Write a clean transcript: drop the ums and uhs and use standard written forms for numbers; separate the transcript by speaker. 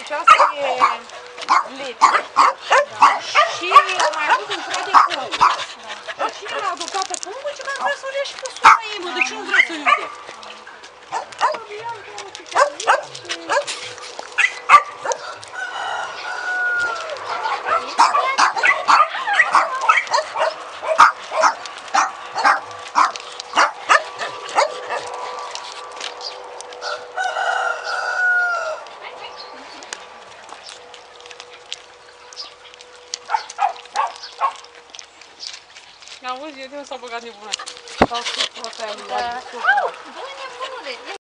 Speaker 1: aceasta e lege. Și am mai avut un frat de pungă. Dar cine l-a adoptat pe pungă, ce mai vrea să o lea și pe sora ei, mă, de ce nu vrea să iude? Auzi, eu de unde s-a băgat nebuna? S-au spus frate aia lui.